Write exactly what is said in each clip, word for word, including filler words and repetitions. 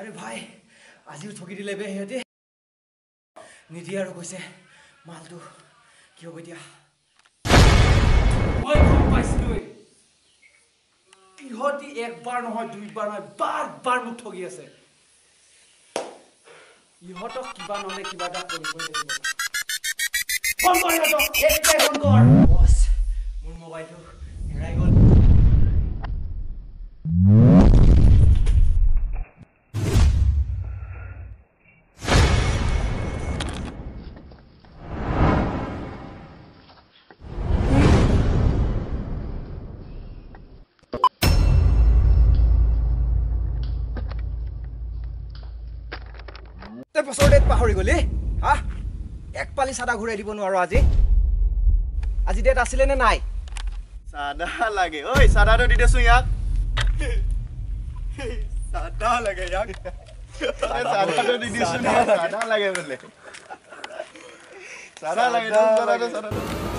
আরে ভাই আজিও ঠকি দিলে বে হেতে নিদিয়া আৰু কৈছে মালটো কি হ'ব দিয়া মই গম পাইছিলোই ইহতি একবাৰ নহয় দুইবাৰ নহয় বাৰ বাৰ মোক ঠগি আছে ইহতক কিবা নহলে কিবা এটা কৰিবই লাগিব ফোন কৰি তো এটাই ফোন কৰ বস মোৰ মোবাইলটো হেৰাই গ'ল তই পাছৰ ডেট পাহৰি গলি হা এক পালি সাদা ঘূৰাই দিব নোৱাৰো আজি আজি ডেট আছিলে নে নাই সাদা লাগে ওই সাদাটো দি দেছো ইয়াক সাদা লাগে ইয়াক সাদাটো দি দিছো না সাদা লাগে বলে সাদা লাগে সাদাটো সাদাটো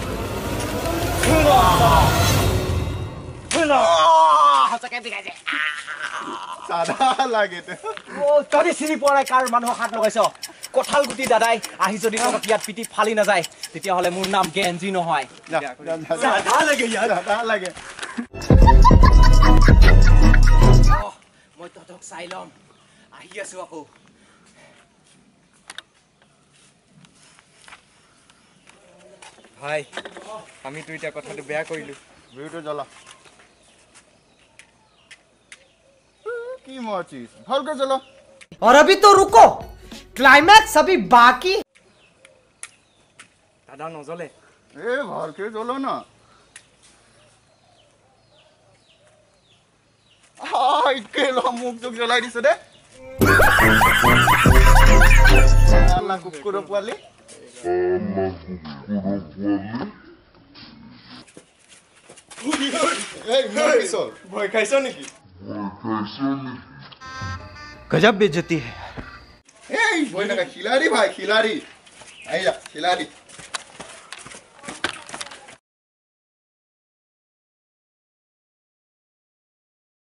হলো হাসকে বিগাইছে সাদা লাগে ও তই চিনি পৰাই কাৰ মানুহ হাত লগাইছ কঠাল গুটি দাদাই আহি যদি তক ইয়াত পিটি ফালি না যায় তেতিয়া হলে মোৰ নাম গেঞ্জি নহয় সাদা লাগে ইয়াৰ সাদা লাগে মই ততক চাই লম আহি আছো আকৌ ভাই আমি তো এটা কথাটো বেয়া কৰিলো ভিউটো জ্বলা की चीज हल्का चलो और अभी तो रुको क्लाइमैक्स अभी बाकी दादा नजले ए हल्के चलो ना हाय के लो मुख जुक जलाई दिस दे आला कुकुर पोवाली ए मोर किशोर भय खाइছো নেকি गजब बेइज्जती है ए भय ना खिलाड़ी भाई खिलाड़ी आइया खिलाड़ी